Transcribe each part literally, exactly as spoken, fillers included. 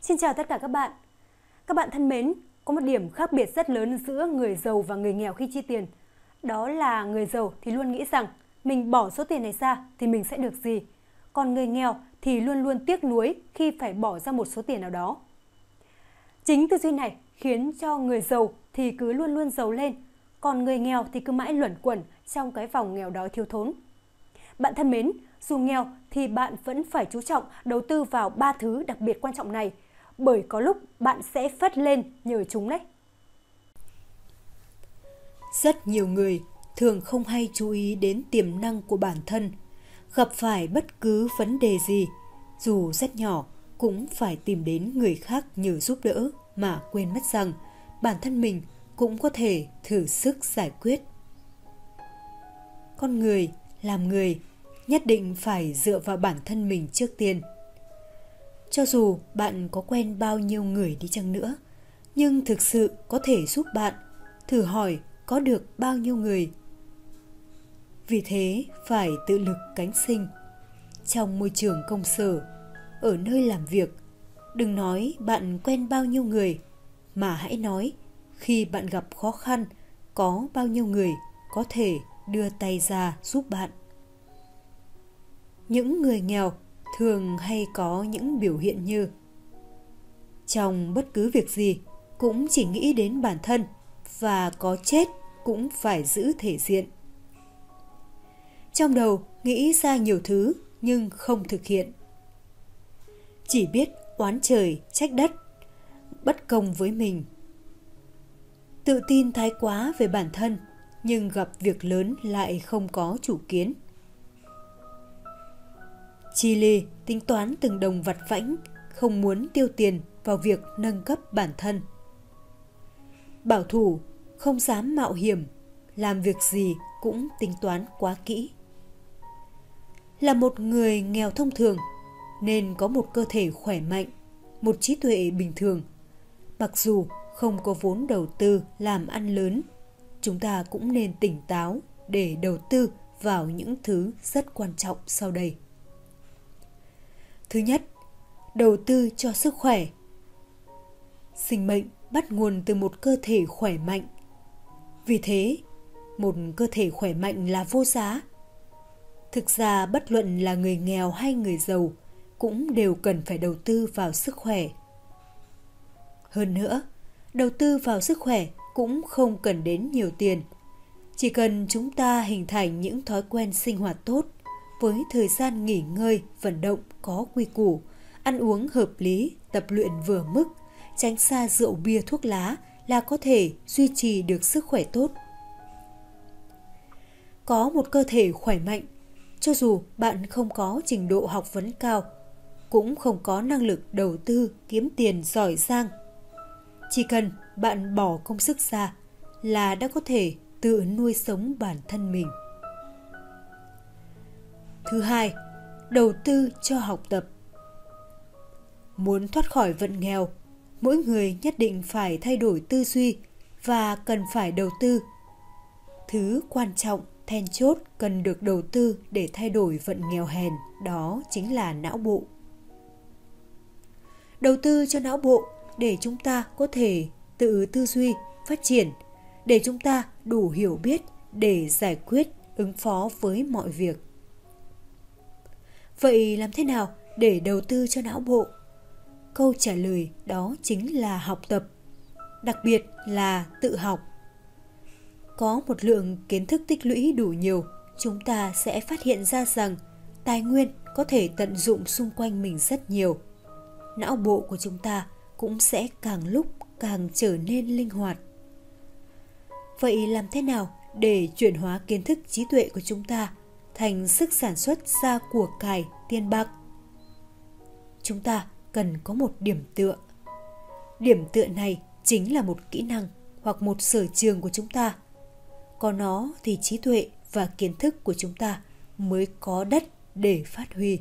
Xin chào tất cả các bạn. Các bạn thân mến, có một điểm khác biệt rất lớn giữa người giàu và người nghèo khi chi tiền. Đó là người giàu thì luôn nghĩ rằng mình bỏ số tiền này ra thì mình sẽ được gì. Còn người nghèo thì luôn luôn tiếc nuối khi phải bỏ ra một số tiền nào đó. Chính tư duy này khiến cho người giàu thì cứ luôn luôn giàu lên, còn người nghèo thì cứ mãi luẩn quẩn trong cái vòng nghèo đói thiếu thốn. Bạn thân mến, dù nghèo thì bạn vẫn phải chú trọng đầu tư vào ba thứ đặc biệt quan trọng này, bởi có lúc bạn sẽ phất lên nhờ chúng đấy. Rất nhiều người thường không hay chú ý đến tiềm năng của bản thân. Gặp phải bất cứ vấn đề gì, dù rất nhỏ, cũng phải tìm đến người khác nhờ giúp đỡ mà quên mất rằng bản thân mình cũng có thể thử sức giải quyết. Con người làm người nhất định phải dựa vào bản thân mình trước tiên. Cho dù bạn có quen bao nhiêu người đi chăng nữa, nhưng thực sự có thể giúp bạn, thử hỏi có được bao nhiêu người. Vì thế phải tự lực cánh sinh. Trong môi trường công sở, ở nơi làm việc, đừng nói bạn quen bao nhiêu người, mà hãy nói khi bạn gặp khó khăn, có bao nhiêu người có thể đưa tay ra giúp bạn. Những người nghèo thường hay có những biểu hiện như trong bất cứ việc gì cũng chỉ nghĩ đến bản thân và có chết cũng phải giữ thể diện. Trong đầu nghĩ ra nhiều thứ nhưng không thực hiện. Chỉ biết oán trời trách đất, bất công với mình. Tự tin thái quá về bản thân nhưng gặp việc lớn lại không có chủ kiến. Chi lê tính toán từng đồng vặt vãnh, không muốn tiêu tiền vào việc nâng cấp bản thân. Bảo thủ, không dám mạo hiểm, làm việc gì cũng tính toán quá kỹ. Là một người nghèo thông thường nên có một cơ thể khỏe mạnh, một trí tuệ bình thường. Mặc dù không có vốn đầu tư làm ăn lớn, chúng ta cũng nên tỉnh táo để đầu tư vào những thứ rất quan trọng sau đây. Thứ nhất, đầu tư cho sức khỏe. Sinh mệnh bắt nguồn từ một cơ thể khỏe mạnh. Vì thế, một cơ thể khỏe mạnh là vô giá. Thực ra bất luận là người nghèo hay người giàu cũng đều cần phải đầu tư vào sức khỏe. Hơn nữa, đầu tư vào sức khỏe cũng không cần đến nhiều tiền. Chỉ cần chúng ta hình thành những thói quen sinh hoạt tốt, với thời gian nghỉ ngơi, vận động có quy củ, ăn uống hợp lý, tập luyện vừa mức, tránh xa rượu bia thuốc lá là có thể duy trì được sức khỏe tốt. Có một cơ thể khỏe mạnh, cho dù bạn không có trình độ học vấn cao, cũng không có năng lực đầu tư kiếm tiền giỏi giang. Chỉ cần bạn bỏ công sức ra là đã có thể tự nuôi sống bản thân mình. Thứ hai, đầu tư cho học tập. Muốn thoát khỏi vận nghèo, mỗi người nhất định phải thay đổi tư duy và cần phải đầu tư. Thứ quan trọng, then chốt cần được đầu tư để thay đổi vận nghèo hèn, đó chính là não bộ. Đầu tư cho não bộ để chúng ta có thể tự tư duy, phát triển, để chúng ta đủ hiểu biết để giải quyết, ứng phó với mọi việc. Vậy làm thế nào để đầu tư cho não bộ? Câu trả lời đó chính là học tập, đặc biệt là tự học. Có một lượng kiến thức tích lũy đủ nhiều, chúng ta sẽ phát hiện ra rằng tài nguyên có thể tận dụng xung quanh mình rất nhiều. Não bộ của chúng ta cũng sẽ càng lúc càng trở nên linh hoạt. Vậy làm thế nào để chuyển hóa kiến thức trí tuệ của chúng ta thành sức sản xuất ra của cải tiền bạc? Chúng ta cần có một điểm tựa. Điểm tựa này chính là một kỹ năng hoặc một sở trường của chúng ta. Có nó thì trí tuệ và kiến thức của chúng ta mới có đất để phát huy.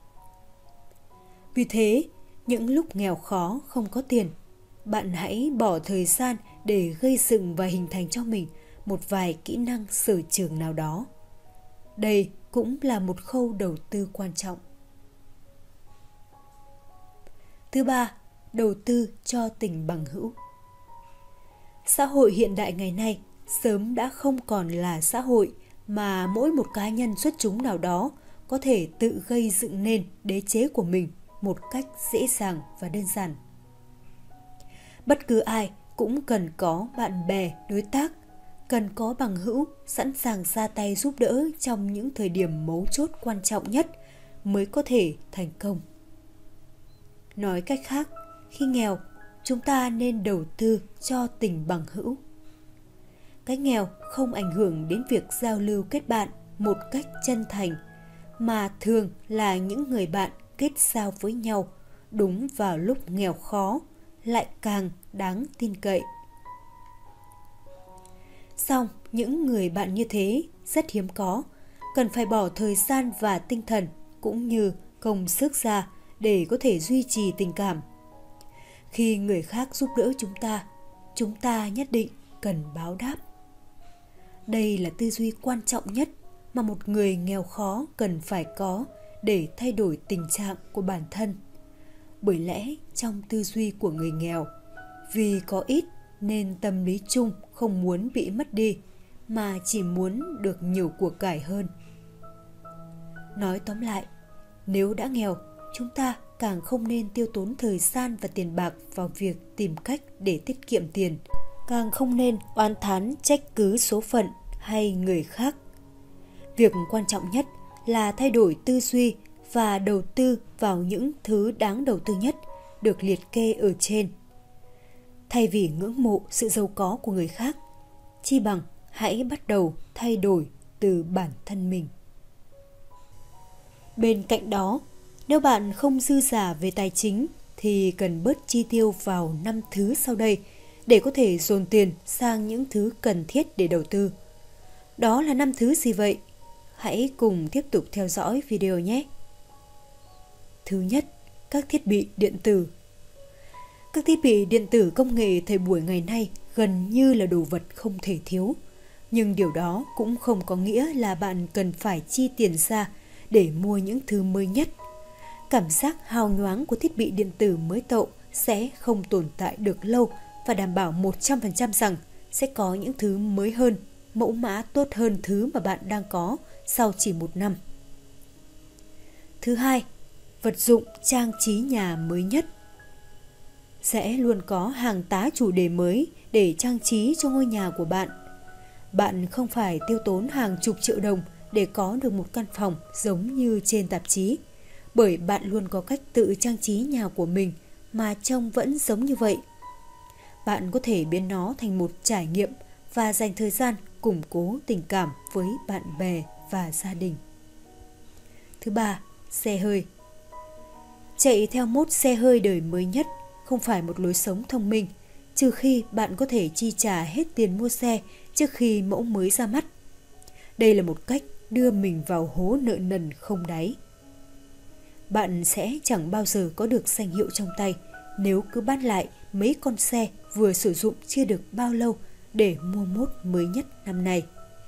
Vì thế, những lúc nghèo khó không có tiền, bạn hãy bỏ thời gian để gây dựng và hình thành cho mình một vài kỹ năng sở trường nào đó. Đây cũng là một khâu đầu tư quan trọng. Thứ ba, đầu tư cho tình bằng hữu. Xã hội hiện đại ngày nay sớm đã không còn là xã hội mà mỗi một cá nhân xuất chúng nào đó có thể tự gây dựng nên đế chế của mình một cách dễ dàng và đơn giản. Bất cứ ai cũng cần có bạn bè, đối tác, cần có bằng hữu sẵn sàng ra tay giúp đỡ trong những thời điểm mấu chốt quan trọng nhất mới có thể thành công. Nói cách khác, khi nghèo, chúng ta nên đầu tư cho tình bằng hữu. Cái nghèo không ảnh hưởng đến việc giao lưu kết bạn một cách chân thành, mà thường là những người bạn kết giao với nhau đúng vào lúc nghèo khó lại càng đáng tin cậy. Song những người bạn như thế rất hiếm có, cần phải bỏ thời gian và tinh thần cũng như công sức ra để có thể duy trì tình cảm. Khi người khác giúp đỡ chúng ta, chúng ta nhất định cần báo đáp. Đây là tư duy quan trọng nhất mà một người nghèo khó cần phải có để thay đổi tình trạng của bản thân. Bởi lẽ trong tư duy của người nghèo, vì có ít nên tâm lý chung không muốn bị mất đi, mà chỉ muốn được nhiều của cải hơn. Nói tóm lại, nếu đã nghèo, chúng ta càng không nên tiêu tốn thời gian và tiền bạc vào việc tìm cách để tiết kiệm tiền, càng không nên oán thán trách cứ số phận hay người khác. Việc quan trọng nhất là thay đổi tư duy và đầu tư vào những thứ đáng đầu tư nhất được liệt kê ở trên. Thay vì ngưỡng mộ sự giàu có của người khác, chi bằng hãy bắt đầu thay đổi từ bản thân mình. Bên cạnh đó, nếu bạn không dư giả về tài chính thì cần bớt chi tiêu vào năm thứ sau đây để có thể dồn tiền sang những thứ cần thiết để đầu tư. Đó là năm thứ gì vậy? Hãy cùng tiếp tục theo dõi video nhé. Thứ nhất, các thiết bị điện tử. Các thiết bị điện tử công nghệ thời buổi ngày nay gần như là đồ vật không thể thiếu. Nhưng điều đó cũng không có nghĩa là bạn cần phải chi tiền ra để mua những thứ mới nhất. Cảm giác hào nhoáng của thiết bị điện tử mới tậu sẽ không tồn tại được lâu và đảm bảo một trăm phần trăm rằng sẽ có những thứ mới hơn, mẫu mã tốt hơn thứ mà bạn đang có sau chỉ một năm. Thứ hai, vật dụng trang trí nhà mới nhất. Sẽ luôn có hàng tá chủ đề mới để trang trí cho ngôi nhà của bạn. Bạn không phải tiêu tốn hàng chục triệu đồng để có được một căn phòng giống như trên tạp chí, bởi bạn luôn có cách tự trang trí nhà của mình mà trông vẫn giống như vậy. Bạn có thể biến nó thành một trải nghiệm và dành thời gian củng cố tình cảm với bạn bè và gia đình. Thứ ba, xe hơi. Chạy theo mốt xe hơi đời mới nhất không phải một lối sống thông minh, trừ khi bạn có thể chi trả hết tiền mua xe trước khi mẫu mới ra mắt. Đây là một cách đưa mình vào hố nợ nần không đáy. Bạn sẽ chẳng bao giờ có được danh hiệu trong tay nếu cứ bán lại mấy con xe vừa sử dụng chưa được bao lâu để mua mốt mới nhất năm nay.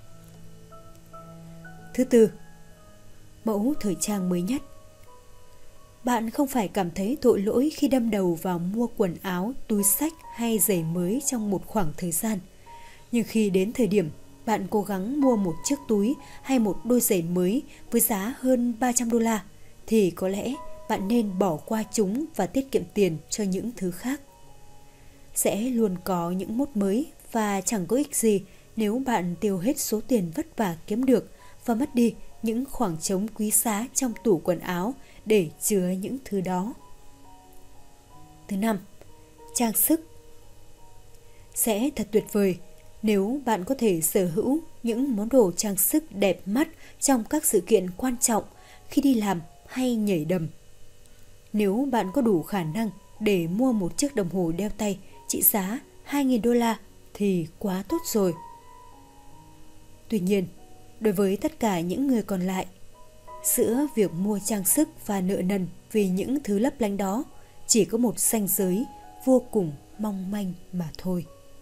Thứ tư, mẫu thời trang mới nhất. Bạn không phải cảm thấy tội lỗi khi đâm đầu vào mua quần áo, túi xách hay giày mới trong một khoảng thời gian. Nhưng khi đến thời điểm bạn cố gắng mua một chiếc túi hay một đôi giày mới với giá hơn ba trăm đô la, thì có lẽ bạn nên bỏ qua chúng và tiết kiệm tiền cho những thứ khác. Sẽ luôn có những mốt mới và chẳng có ích gì nếu bạn tiêu hết số tiền vất vả kiếm được và mất đi những khoảng trống quý giá trong tủ quần áo để chứa những thứ đó. Thứ năm, trang sức. Sẽ thật tuyệt vời nếu bạn có thể sở hữu những món đồ trang sức đẹp mắt trong các sự kiện quan trọng khi đi làm hay nhảy đầm. Nếu bạn có đủ khả năng để mua một chiếc đồng hồ đeo tay trị giá hai nghìn đô la thì quá tốt rồi. Tuy nhiên, đối với tất cả những người còn lại, giữa việc mua trang sức và nợ nần vì những thứ lấp lánh đó chỉ có một ranh giới vô cùng mong manh mà thôi.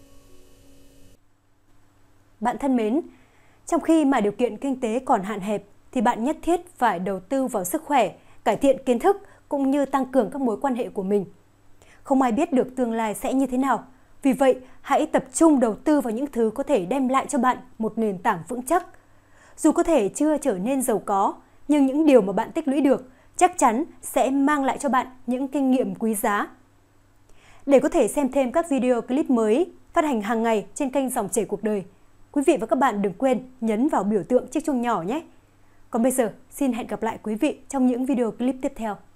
Bạn thân mến, trong khi mà điều kiện kinh tế còn hạn hẹp thì bạn nhất thiết phải đầu tư vào sức khỏe, cải thiện kiến thức cũng như tăng cường các mối quan hệ của mình. Không ai biết được tương lai sẽ như thế nào. Vì vậy, hãy tập trung đầu tư vào những thứ có thể đem lại cho bạn một nền tảng vững chắc. Dù có thể chưa trở nên giàu có, nhưng những điều mà bạn tích lũy được chắc chắn sẽ mang lại cho bạn những kinh nghiệm quý giá. Để có thể xem thêm các video clip mới phát hành hàng ngày trên kênh Dòng Chảy Cuộc Đời, quý vị và các bạn đừng quên nhấn vào biểu tượng chiếc chuông nhỏ nhé. Còn bây giờ, xin hẹn gặp lại quý vị trong những video clip tiếp theo.